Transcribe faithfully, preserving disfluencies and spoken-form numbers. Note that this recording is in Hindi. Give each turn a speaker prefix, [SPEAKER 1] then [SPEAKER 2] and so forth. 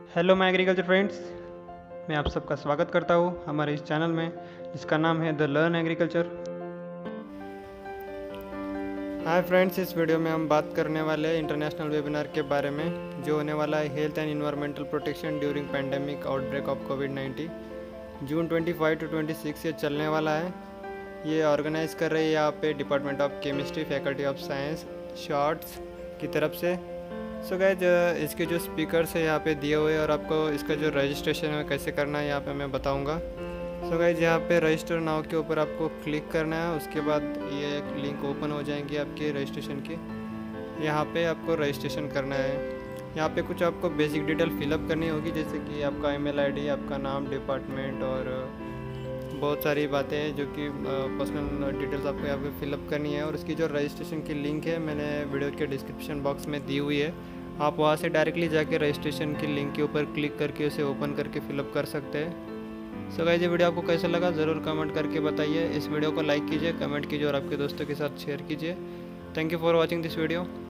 [SPEAKER 1] हेलो माय एग्रीकल्चर फ्रेंड्स, मैं आप सबका स्वागत करता हूँ हमारे इस चैनल में जिसका नाम है the learn agriculture. Hi friends, इस वीडियो में हम बात करने वाले हैं इंटरनेशनल वेबिनार के बारे में जो होने वाला है health and environmental protection during pandemic outbreak of COVID nineteen. June पच्चीस टू छब्बीस ये चलने वाला है। ये ऑर्गेनाइज कर रही है यहाँ पे department of chemistry, faculty of science, shorts की तरफ से। सो so गाइज, इसके जो स्पीकर्स है यहाँ पे दिए हुए हैं और आपको इसका जो रजिस्ट्रेशन है कैसे करना है यहाँ पे मैं बताऊँगा। सो गाइज, यहाँ पे रजिस्टर नाउ के ऊपर आपको क्लिक करना है। उसके बाद ये एक लिंक ओपन हो जाएंगी आपकी रजिस्ट्रेशन की। यहाँ पे आपको रजिस्ट्रेशन करना है। यहाँ पे कुछ आपको बेसिक डिटेल फिलअप करनी होगी, जैसे कि आपका ईमेल आईडी, आपका नाम, डिपार्टमेंट और बहुत सारी बातें हैं जो कि पर्सनल डिटेल्स आपको यहाँ पे फिलअप करनी है। और उसकी जो रजिस्ट्रेशन की लिंक है मैंने वीडियो के डिस्क्रिप्शन बॉक्स में दी हुई है। आप वहाँ से डायरेक्टली जाके रजिस्ट्रेशन की लिंक के ऊपर क्लिक करके उसे ओपन करके फिलअप कर सकते हैं। सो गाइस, ये वीडियो आपको कैसा लगा ज़रूर कमेंट करके बताइए। इस वीडियो को लाइक कीजिए, कमेंट कीजिए और आपके दोस्तों के साथ शेयर कीजिए। Thank you for watching this video.